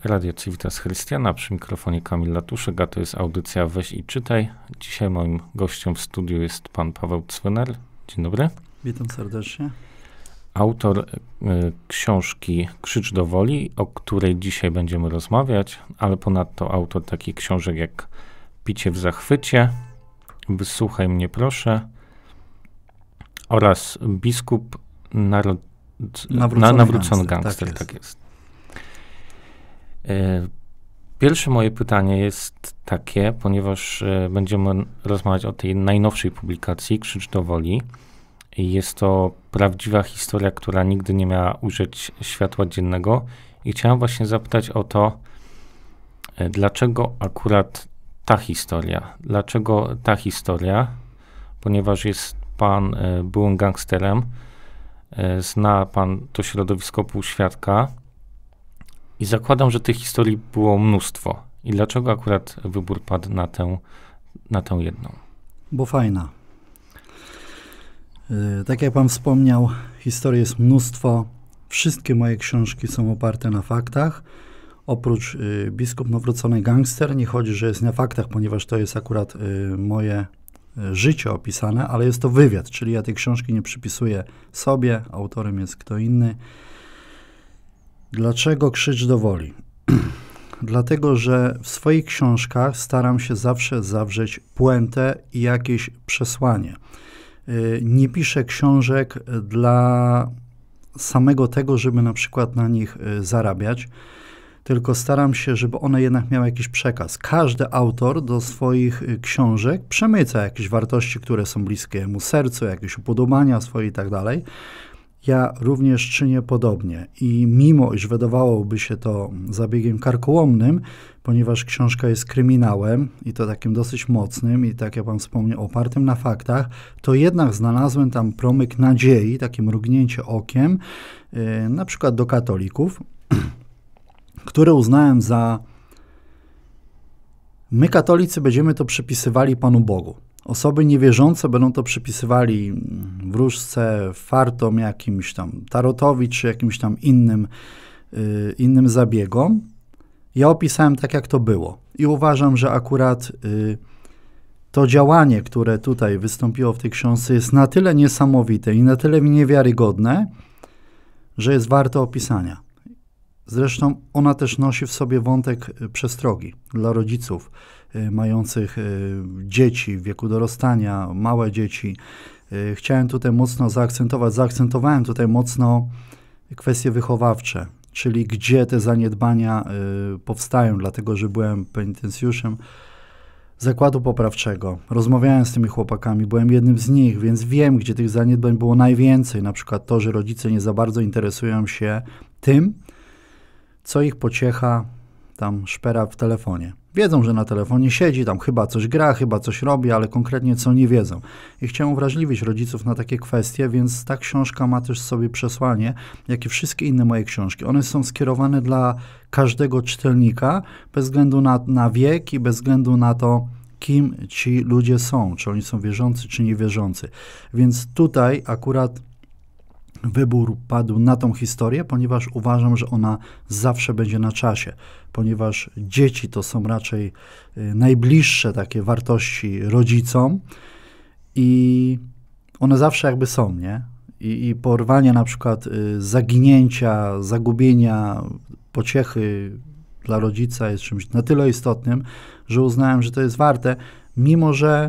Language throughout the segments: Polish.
Radio Civitas Chrystiana, przy mikrofonie Kamil Latuszek, a to jest audycja Weź i Czytaj. Dzisiaj moim gościem w studiu jest pan Paweł Cwyner. Dzień dobry. Witam serdecznie. Autor książki Krzycz do woli, o której dzisiaj będziemy rozmawiać, ale ponadto autor takich książek jak Picie w zachwycie, Wysłuchaj mnie proszę oraz Biskup Nawrócony gangster. Tak jest. Pierwsze moje pytanie jest takie, ponieważ będziemy rozmawiać o tej najnowszej publikacji, Krzycz do woli. Jest to prawdziwa historia, która nigdy nie miała ujrzeć światła dziennego. I chciałem właśnie zapytać o to, dlaczego akurat ta historia? Dlaczego ta historia? Ponieważ jest pan byłym gangsterem, zna pan to środowisko półświadka i zakładam, że tych historii było mnóstwo. I dlaczego akurat wybór padł na tę jedną? Bo fajna. Tak jak pan wspomniał, historii jest mnóstwo. Wszystkie moje książki są oparte na faktach. Oprócz Biskup Nawrócony gangster, nie chodzi, że jest na faktach, ponieważ to jest akurat moje życie opisane, ale jest to wywiad, czyli ja tej książki nie przypisuję sobie, autorem jest kto inny. Dlaczego Krzycz do woli? Dlatego, że w swoich książkach staram się zawsze zawrzeć puentę i jakieś przesłanie. Nie piszę książek dla samego tego, żeby na przykład na nich zarabiać, tylko staram się, żeby one jednak miały jakiś przekaz. Każdy autor do swoich książek przemyca jakieś wartości, które są bliskie mu sercu, jakieś upodobania swoje i tak dalej. Ja również czynię podobnie i mimo, iż wydawałoby się to zabiegiem karkołomnym, ponieważ książka jest kryminałem i to takim dosyć mocnym i tak jak pan wspomniał, opartym na faktach, to jednak znalazłem tam promyk nadziei, takie mrugnięcie okiem, na przykład do katolików, które uznałem za... My katolicy będziemy to przypisywali Panu Bogu. Osoby niewierzące będą to przypisywali wróżce, fartom, jakimś tam tarotowi, czy jakimś tam innym zabiegom. Ja opisałem tak, jak to było. I uważam, że akurat to działanie, które tutaj wystąpiło w tej książce, jest na tyle niesamowite i na tyle niewiarygodne, że jest warte opisania. Zresztą ona też nosi w sobie wątek przestrogi dla rodziców mających dzieci w wieku dorastania, małe dzieci. Chciałem tutaj mocno zaakcentowałem tutaj mocno kwestie wychowawcze, czyli gdzie te zaniedbania powstają, dlatego że byłem penitencjuszem zakładu poprawczego. Rozmawiałem z tymi chłopakami, byłem jednym z nich, więc wiem, gdzie tych zaniedbań było najwięcej. Na przykład to, że rodzice nie za bardzo interesują się tym, co ich pociecha tam szpera w telefonie. Wiedzą, że na telefonie siedzi, tam chyba coś gra, chyba coś robi, ale konkretnie co nie wiedzą. I chciałem uwrażliwić rodziców na takie kwestie, więc ta książka ma też w sobie przesłanie, jak i wszystkie inne moje książki. One są skierowane dla każdego czytelnika, bez względu na wiek i bez względu na to, kim ci ludzie są, czy oni są wierzący, czy niewierzący. Więc tutaj akurat wybór padł na tą historię, ponieważ uważam, że ona zawsze będzie na czasie, ponieważ dzieci to są raczej najbliższe takie wartości rodzicom i one zawsze jakby są, nie? I porwanie na przykład zaginięcia, zagubienia, pociechy dla rodzica jest czymś na tyle istotnym, że uznałem, że to jest warte, mimo że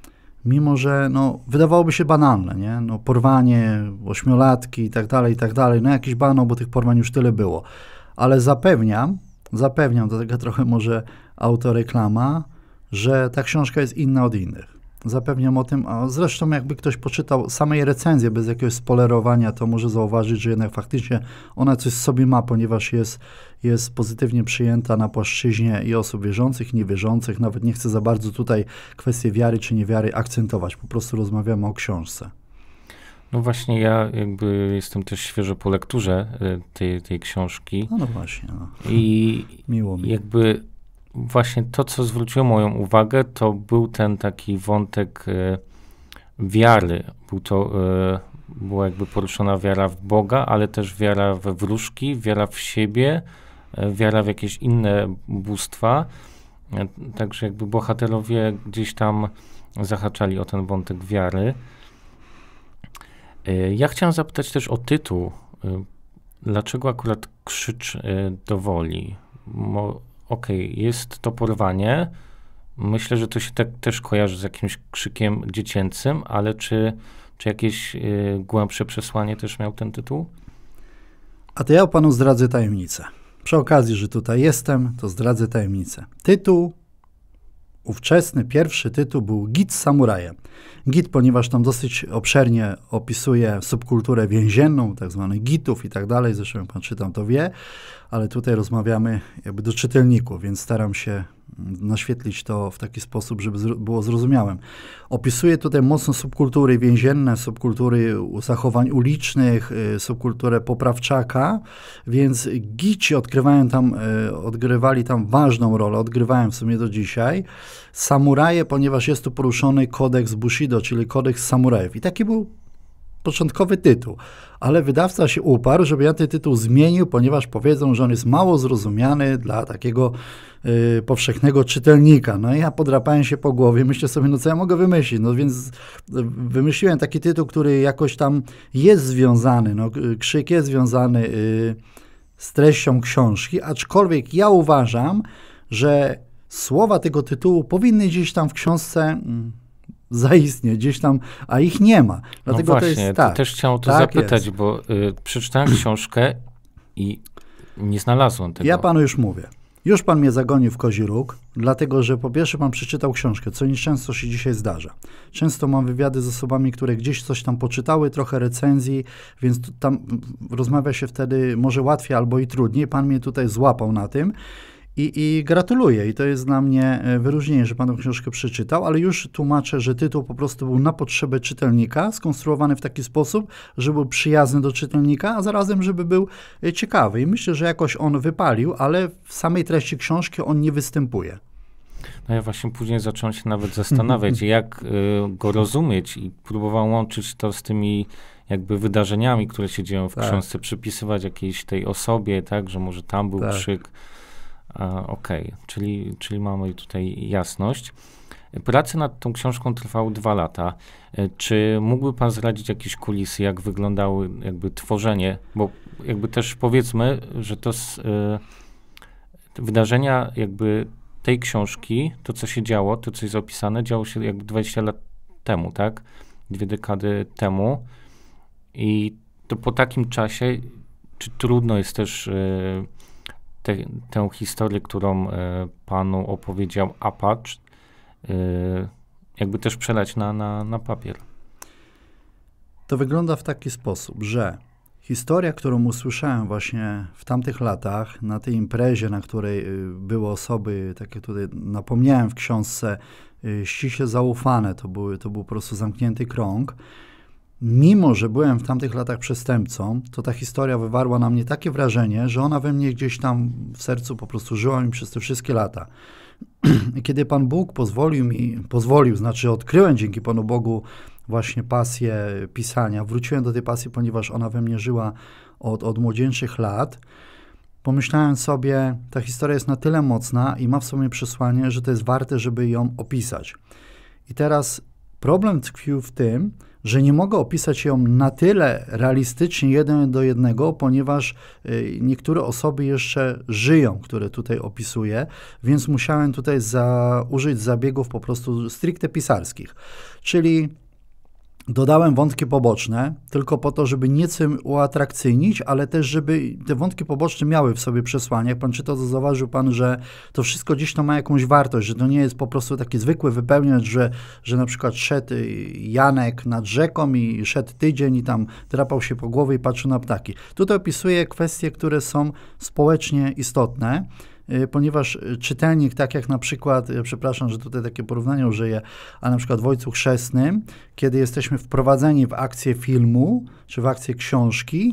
no, wydawałoby się banalne, nie? No, porwanie, ośmiolatki i tak dalej, no jakiś banał, bo tych porwań już tyle było. Ale zapewniam, to taka trochę może autoreklama, że ta książka jest inna od innych. Zapewniam o tym, a zresztą jakby ktoś poczytał samej recenzji bez jakiegoś spoilerowania, to może zauważyć, że jednak faktycznie ona coś w sobie ma, ponieważ jest pozytywnie przyjęta na płaszczyźnie i osób wierzących, i niewierzących. Nawet nie chcę za bardzo tutaj kwestie wiary czy niewiary akcentować. Po prostu rozmawiamy o książce. No właśnie, ja jakby jestem też świeżo po lekturze tej książki. No właśnie. No. I miło mi. Jakby właśnie to, co zwróciło moją uwagę, to był ten taki wątek wiary. Była jakby poruszona wiara w Boga, ale też wiara we wróżki, wiara w siebie, wiara w jakieś inne bóstwa. Także jakby bohaterowie gdzieś tam zahaczali o ten wątek wiary. Ja chciałem zapytać też o tytuł. Dlaczego akurat Krzycz do woli? Okej, jest to porwanie. Myślę, że to się tak też kojarzy z jakimś krzykiem dziecięcym, ale czy jakieś głębsze przesłanie też miał ten tytuł? A to ja panu zdradzę tajemnicę. Przy okazji, że tutaj jestem, to zdradzę tajemnicę. Tytuł ówczesny, pierwszy tytuł był Git z samurajem. Git, ponieważ tam dosyć obszernie opisuje subkulturę więzienną, tak zwanych gitów i tak dalej, zresztą jak pan czytam, to wie, ale tutaj rozmawiamy jakby do czytelników, więc staram się naświetlić to w taki sposób, żeby było zrozumiałym. Opisuje tutaj mocno subkultury więzienne, subkultury zachowań ulicznych, subkulturę poprawczaka, więc gici odgrywali tam ważną rolę, odgrywają w sumie do dzisiaj. Samuraje, ponieważ jest tu poruszony kodeks Bushido, czyli kodeks samurajów. I taki był początkowy tytuł, ale wydawca się uparł, żeby ja ten tytuł zmienił, ponieważ powiedzą, że on jest mało zrozumiany dla takiego powszechnego czytelnika. No i ja podrapałem się po głowie, myślę sobie, no co ja mogę wymyślić? No więc wymyśliłem taki tytuł, który jakoś tam jest związany, no krzyk jest związany z treścią książki, aczkolwiek ja uważam, że słowa tego tytułu powinny gdzieś tam w książce zaistnieć gdzieś tam, a ich nie ma. Dlatego no właśnie, to jest tak. Też chciałem o to zapytać, bo przeczytałem książkę i nie znalazłem tego. Ja panu już mówię. Już pan mnie zagonił w kozi róg, dlatego że po pierwsze pan przeczytał książkę, co nieczęsto się dzisiaj zdarza. Często mam wywiady z osobami, które gdzieś coś tam poczytały, trochę recenzji, więc tam rozmawia się wtedy może łatwiej albo i trudniej. Pan mnie tutaj złapał na tym. I gratuluję. I to jest dla mnie wyróżnienie, że pan tę książkę przeczytał, ale już tłumaczę, że tytuł po prostu był na potrzebę czytelnika, skonstruowany w taki sposób, żeby był przyjazny do czytelnika, a zarazem, żeby był ciekawy. I myślę, że jakoś on wypalił, ale w samej treści książki on nie występuje. No ja właśnie później zacząłem się nawet zastanawiać, jak go rozumieć i próbowałem łączyć to z tymi jakby wydarzeniami, które się dzieją w książce, przypisywać jakiejś tej osobie, tak, że może tam był krzyk. Okej, czyli mamy tutaj jasność. Prace nad tą książką trwały 2 lata. Czy mógłby pan zdradzić jakieś kulisy, jak wyglądało jakby tworzenie? Bo jakby też powiedzmy, że to wydarzenia jakby tej książki, to co się działo, to co jest opisane, działo się jakby 20 lat temu, tak? 2 dekady temu. I to po takim czasie, czy trudno jest też tę historię, którą panu opowiedział Apacz, jakby też przelać na papier? To wygląda w taki sposób, że historia, którą usłyszałem właśnie w tamtych latach, na tej imprezie, na której były osoby, takie tutaj napomniałem w książce, ściśle zaufane, to był po prostu zamknięty krąg. Mimo że byłem w tamtych latach przestępcą, to ta historia wywarła na mnie takie wrażenie, że ona we mnie gdzieś tam w sercu po prostu żyła mi przez te wszystkie lata. I kiedy Pan Bóg znaczy odkryłem dzięki Panu Bogu właśnie pasję pisania, wróciłem do tej pasji, ponieważ ona we mnie żyła od młodzieńczych lat, pomyślałem sobie, ta historia jest na tyle mocna i ma w sobie przesłanie, że to jest warte, żeby ją opisać. I teraz problem tkwił w tym, że nie mogę opisać ją na tyle realistycznie 1 do 1, ponieważ niektóre osoby jeszcze żyją, które tutaj opisuję, więc musiałem tutaj użyć zabiegów po prostu stricte pisarskich. Czyli dodałem wątki poboczne, tylko po to, żeby nieco uatrakcyjnić, ale też, żeby te wątki poboczne miały w sobie przesłanie. Jak pan czytał, to zauważył pan, że to wszystko gdzieś tam ma jakąś wartość, że to nie jest po prostu taki zwykły wypełniacz, że na przykład szedł Janek nad rzeką i szedł tydzień i tam drapał się po głowie i patrzył na ptaki. Tutaj opisuję kwestie, które są społecznie istotne, ponieważ czytelnik, tak jak na przykład, przepraszam, że tutaj takie porównanie użyję, a na przykład w Ojcu Chrzestnym, kiedy jesteśmy wprowadzeni w akcję filmu, czy w akcję książki,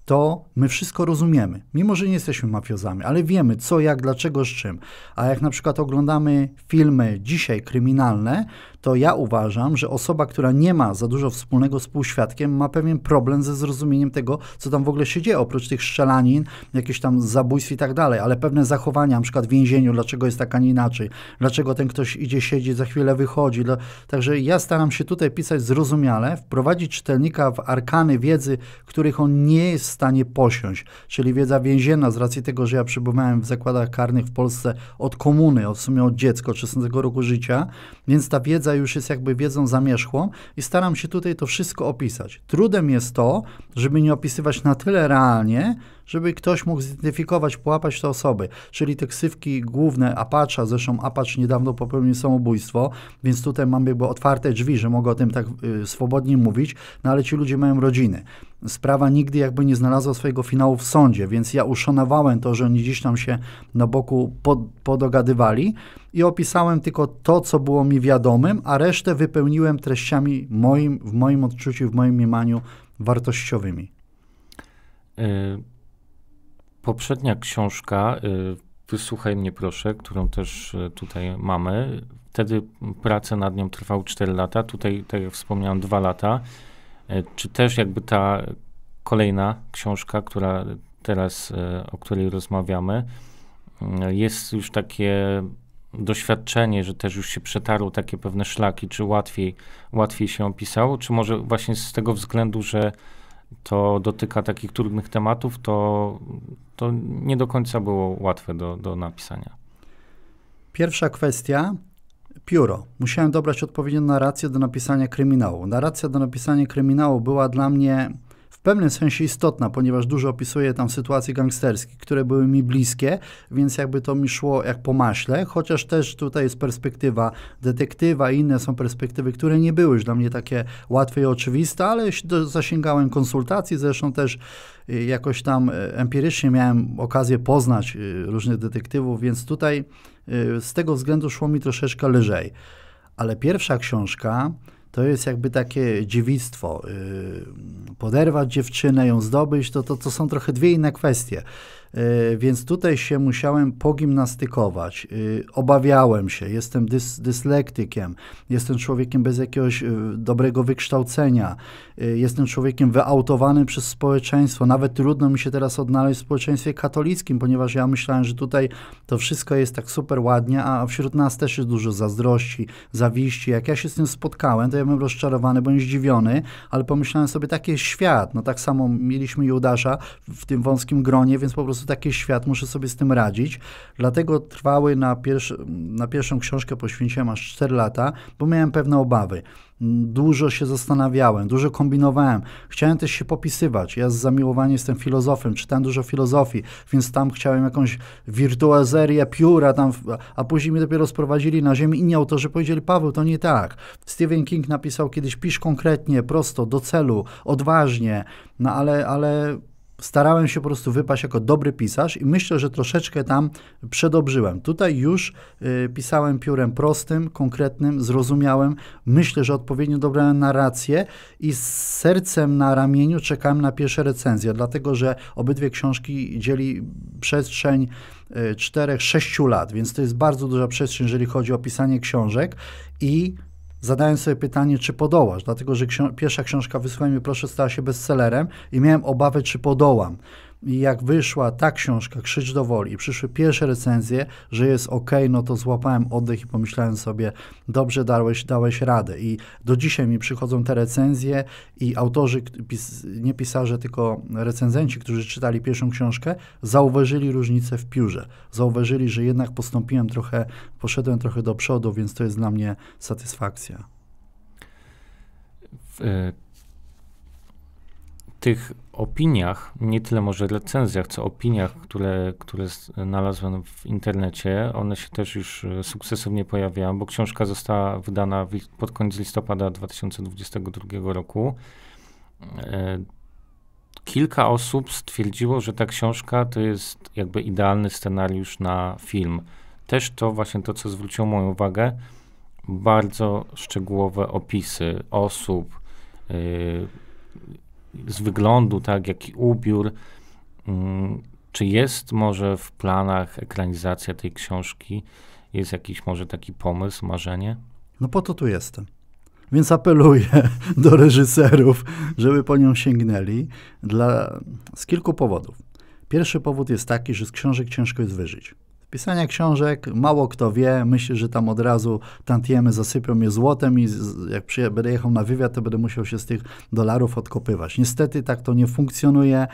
to my wszystko rozumiemy, mimo że nie jesteśmy mafiozami, ale wiemy co, jak, dlaczego, z czym. A jak na przykład oglądamy filmy dzisiaj kryminalne, to ja uważam, że osoba, która nie ma za dużo wspólnego z półświadkiem, ma pewien problem ze zrozumieniem tego, co tam w ogóle się dzieje, oprócz tych strzelanin, jakieś tam zabójstw i tak dalej, ale pewne zachowania, na przykład w więzieniu, dlaczego jest tak, a nie inaczej, dlaczego ten ktoś idzie siedzieć, za chwilę wychodzi. Także ja staram się tutaj pisać zrozumiale, wprowadzić czytelnika w arkany wiedzy, których on nie jest w stanie posiąść, czyli wiedza więzienna z racji tego, że ja przebywałem w zakładach karnych w Polsce od komuny, w sumie od dziecka, od 16 roku życia, więc ta wiedza już jest jakby wiedzą zamierzchłą i staram się tutaj to wszystko opisać. Trudem jest to, żeby nie opisywać na tyle realnie, żeby ktoś mógł zidentyfikować, połapać te osoby, czyli te ksywki główne Apache, zresztą Apache niedawno popełnił samobójstwo, więc tutaj mamy jakby otwarte drzwi, że mogę o tym tak swobodnie mówić, no ale ci ludzie mają rodziny. Sprawa nigdy jakby nie znalazła swojego finału w sądzie, więc ja uszanowałem to, że oni gdzieś tam się na boku podogadywali i opisałem tylko to, co było mi wiadomym, a resztę wypełniłem treściami w moim odczuciu, w moim mniemaniu wartościowymi. Poprzednia książka, Wysłuchaj mnie proszę, którą też tutaj mamy, wtedy prace nad nią trwały 4 lata, tutaj, tak jak wspomniałem, 2 lata. Czy też jakby ta kolejna książka, która teraz, o której rozmawiamy, jest już takie doświadczenie, że też już się przetarło takie pewne szlaki, czy łatwiej się opisało, czy może właśnie z tego względu, że to dotyka takich trudnych tematów, to nie do końca było łatwe do napisania. Pierwsza kwestia, pióro. Musiałem dobrać odpowiednią narrację do napisania kryminału. Narracja do napisania kryminału była dla mnie w pewnym sensie istotna, ponieważ dużo opisuję tam sytuacji gangsterskich, które były mi bliskie, więc jakby to mi szło jak po maśle, chociaż też tutaj jest perspektywa detektywa i inne są perspektywy, które nie były już dla mnie takie łatwe i oczywiste, ale zasięgałem konsultacji, zresztą też jakoś tam empirycznie miałem okazję poznać różnych detektywów, więc tutaj z tego względu szło mi troszeczkę lżej. Ale pierwsza książka to jest jakby takie dziewictwo. Poderwać dziewczynę, ją zdobyć, to są trochę dwie inne kwestie. Więc tutaj się musiałem pogimnastykować. Obawiałem się, jestem dyslektykiem, jestem człowiekiem bez jakiegoś dobrego wykształcenia, jestem człowiekiem wyautowanym przez społeczeństwo. Nawet trudno mi się teraz odnaleźć w społeczeństwie katolickim, ponieważ ja myślałem, że tutaj to wszystko jest tak super ładnie, a wśród nas też jest dużo zazdrości, zawiści. Jak ja się z tym spotkałem, to ja byłem rozczarowany, byłem zdziwiony, ale pomyślałem sobie, taki jest świat. No tak samo mieliśmy Judasza w tym wąskim gronie, więc po prostu taki świat, muszę sobie z tym radzić. Dlatego trwały na pierwszą książkę poświęciłem aż 4 lata, bo miałem pewne obawy. Dużo się zastanawiałem, dużo kombinowałem. Chciałem też się popisywać. Ja z zamiłowania jestem filozofem, czytałem dużo filozofii, więc tam chciałem jakąś wirtuazerię pióra, a później mnie dopiero sprowadzili na ziemię. Inni autorzy powiedzieli, Paweł, to nie tak. Stephen King napisał kiedyś, pisz konkretnie, prosto, do celu, odważnie, no ale starałem się po prostu wypaść jako dobry pisarz i myślę, że troszeczkę tam przedobrzyłem. Tutaj już pisałem piórem prostym, konkretnym, zrozumiałym. Myślę, że odpowiednio dobrałem narrację i z sercem na ramieniu czekałem na pierwsze recenzje, dlatego że obydwie książki dzieli przestrzeń 4-6 lat, więc to jest bardzo duża przestrzeń, jeżeli chodzi o pisanie książek i zadałem sobie pytanie, czy podołasz, dlatego że pierwsza książka Wysłuchaj mnie proszę stała się bestsellerem i miałem obawę, czy podołam. I jak wyszła ta książka, Krzycz do woli, i przyszły pierwsze recenzje, że jest okej, no to złapałem oddech i pomyślałem sobie, dobrze dałeś radę. I do dzisiaj mi przychodzą te recenzje i autorzy, nie pisarze, tylko recenzenci, którzy czytali pierwszą książkę, zauważyli różnicę w piórze. Zauważyli, że jednak poszedłem trochę do przodu, więc to jest dla mnie satysfakcja. W tych opiniach, nie tyle może recenzjach, co opiniach, które znalazłem w internecie, one się też już sukcesywnie pojawiają, bo książka została wydana pod koniec listopada 2022 roku. Kilka osób stwierdziło, że ta książka to jest jakby idealny scenariusz na film. Też to właśnie to, co zwróciło moją uwagę, bardzo szczegółowe opisy osób, z wyglądu, tak, jak i ubiór. Czy jest może w planach ekranizacja tej książki? Jest jakiś może taki pomysł, marzenie? No po to tu jestem. Więc apeluję do reżyserów, żeby po nią sięgnęli z kilku powodów. Pierwszy powód jest taki, że z książek ciężko jest wyżyć. Z pisania książek mało kto wie, myśli, że tam od razu tantiemy zasypią mnie złotem i jak będę jechał na wywiad, to będę musiał się z tych dolarów odkopywać. Niestety tak to nie funkcjonuje.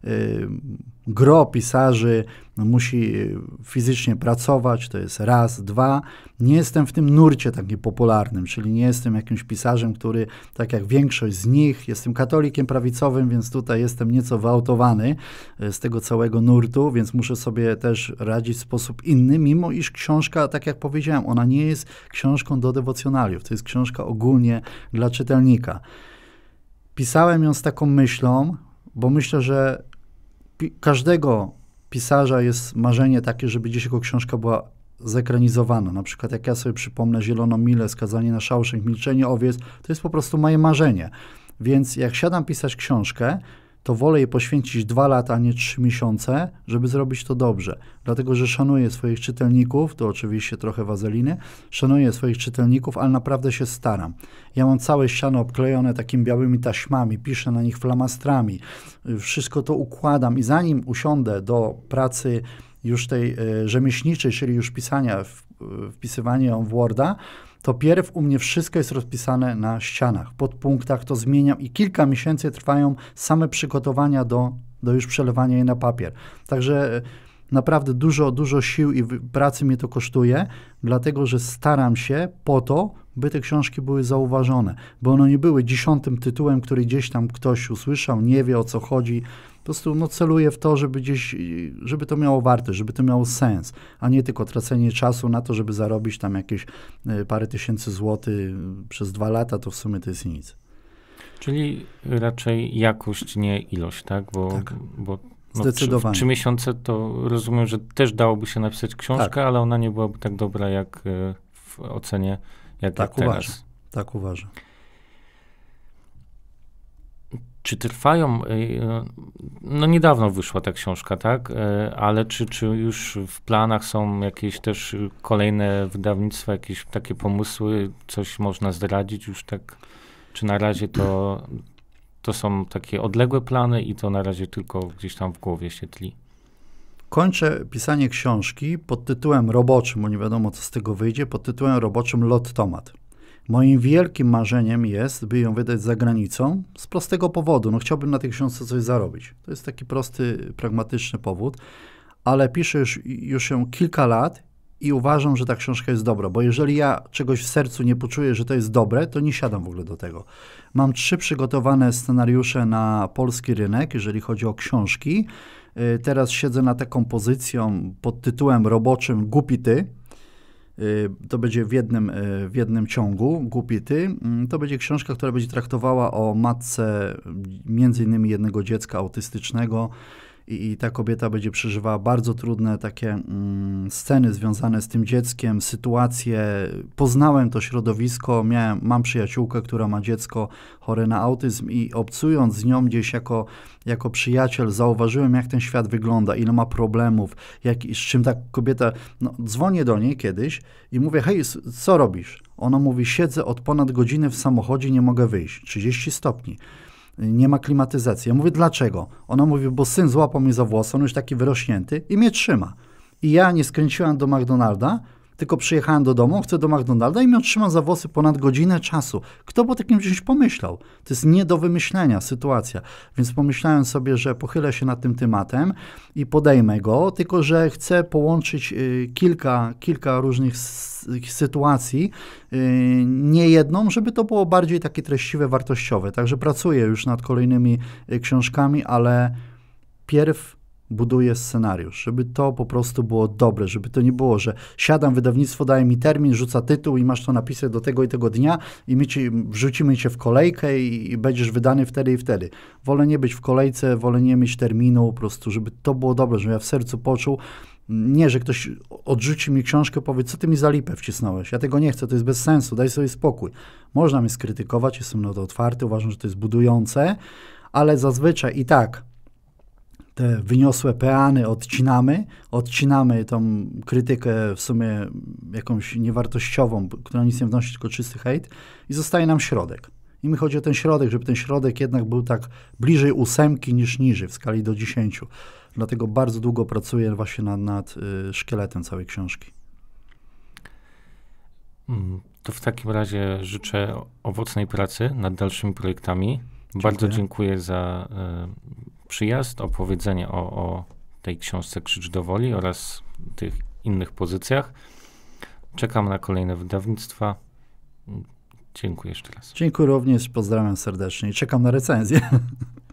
Gro pisarzy musi fizycznie pracować, to jest raz. Dwa, nie jestem w tym nurcie takim popularnym, czyli nie jestem jakimś pisarzem, który, tak jak większość z nich, jestem katolikiem prawicowym, więc tutaj jestem nieco wyautowany z tego całego nurtu, więc muszę sobie też radzić w sposób inny, mimo iż książka, tak jak powiedziałem, ona nie jest książką do dewocjonaliów, to jest książka ogólnie dla czytelnika. Pisałem ją z taką myślą, bo myślę, że każdego pisarza jest marzenie takie, żeby gdzieś jego książka była zekranizowana. Na przykład jak ja sobie przypomnę Zieloną milę, Skazanie na Shawshank, Milczenie owiec, to jest po prostu moje marzenie. Więc jak siadam pisać książkę, to wolę jej poświęcić 2 lata, a nie 3 miesiące, żeby zrobić to dobrze. Dlatego, że szanuję swoich czytelników, to oczywiście trochę wazeliny, szanuję swoich czytelników, ale naprawdę się staram. Ja mam całe ściany obklejone takimi białymi taśmami, piszę na nich flamastrami, wszystko to układam i zanim usiądę do pracy już tej rzemieślniczej, czyli już pisania, wpisywania ją w Worda, to pierw u mnie wszystko jest rozpisane na ścianach, pod punktach to zmieniam i kilka miesięcy trwają same przygotowania do już przelewania jej na papier. Także naprawdę dużo sił i pracy mnie to kosztuje, dlatego że staram się po to, by te książki były zauważone, bo one nie były 10. tytułem, który gdzieś tam ktoś usłyszał, nie wie o co chodzi. Po prostu celuję w to, żeby to miało wartość, żeby to miało sens, a nie tylko tracenie czasu na to, żeby zarobić tam jakieś parę tysięcy złotych przez 2 lata, to w sumie to jest nic. Czyli raczej jakość, nie ilość, tak? Bo zdecydowanie. W 3 miesiące to rozumiem, że też dałoby się napisać książkę, tak, ale ona nie byłaby tak dobra jak w ocenie, jak teraz. Tak uważam. Czy trwają, no niedawno wyszła ta książka, tak? Ale czy już w planach są jakieś też kolejne wydawnictwa, jakieś takie pomysły, coś można zdradzić już tak? Czy na razie to są takie odległe plany i to na razie tylko gdzieś tam w głowie się tli? Kończę pisanie książki pod tytułem roboczym, bo nie wiadomo co z tego wyjdzie, pod tytułem roboczym Lot Tomat. Moim wielkim marzeniem jest, by ją wydać za granicą z prostego powodu. No chciałbym na tej książce coś zarobić. To jest taki prosty, pragmatyczny powód, ale piszę już ją kilka lat i uważam, że ta książka jest dobra, bo jeżeli ja czegoś w sercu nie poczuję, że to jest dobre, to nie siadam w ogóle do tego. Mam 3 przygotowane scenariusze na polski rynek, jeżeli chodzi o książki. Teraz siedzę nad taką pozycją pod tytułem roboczym Głupi ty. To będzie w jednym ciągu, Głupi ty. To będzie książka, która będzie traktowała o matce między innymi jednego dziecka autystycznego i ta kobieta będzie przeżywała bardzo trudne takie sceny związane z tym dzieckiem, sytuacje. Poznałem to środowisko, mam przyjaciółkę, która ma dziecko chore na autyzm i obcując z nią gdzieś jako przyjaciel zauważyłem, jak ten świat wygląda, ile ma problemów, z czym ta kobieta... dzwonię do niej kiedyś i mówię, hej, co robisz? Ona mówi, siedzę od ponad godziny w samochodzie, nie mogę wyjść, 30 stopni. Nie ma klimatyzacji. Ja mówię, dlaczego? Ona mówi, bo syn złapał mnie za włosy, on już taki wyrośnięty i mnie trzyma. I ja nie skręciłem do McDonalda, tylko przyjechałem do domu, chcę do McDonalda i mnie trzyma za włosy ponad godzinę czasu. Kto by takim czymś pomyślał? To jest nie do wymyślenia sytuacja. Więc pomyślałem sobie, że pochylę się nad tym tematem i podejmę go, tylko że chcę połączyć kilka różnych sytuacji, nie jedną, żeby to było bardziej takie treściwe, wartościowe. Także pracuję już nad kolejnymi książkami, ale pierw buduję scenariusz, żeby to po prostu było dobre, żeby to nie było, że siadam, wydawnictwo daje mi termin, rzuca tytuł i masz to napisać do tego i tego dnia i wrzucimy cię w kolejkę i będziesz wydany wtedy i wtedy. Wolę nie być w kolejce, wolę nie mieć terminu, po prostu, żeby to było dobre, żebym ja w sercu poczuł. Nie, że ktoś odrzuci mi książkę, powie, co ty mi za lipę wcisnąłeś? Ja tego nie chcę, to jest bez sensu, daj sobie spokój. Można mnie skrytykować, jestem na to otwarty, uważam, że to jest budujące, ale zazwyczaj i tak te wyniosłe peany odcinamy tą krytykę w sumie jakąś niewartościową, która nic nie wnosi, tylko czysty hejt i zostaje nam środek. I mi chodzi o ten środek, żeby ten środek jednak był tak bliżej 8 niż niżej w skali do 10. Dlatego bardzo długo pracuję właśnie nad szkieletem całej książki. To w takim razie życzę owocnej pracy nad dalszymi projektami. Dziękuję. Bardzo dziękuję za przyjazd, opowiedzenie o tej książce Krzycz do Woli oraz tych innych pozycjach. Czekam na kolejne wydawnictwa. Dziękuję jeszcze raz. Dziękuję również, pozdrawiam serdecznie i czekam na recenzję.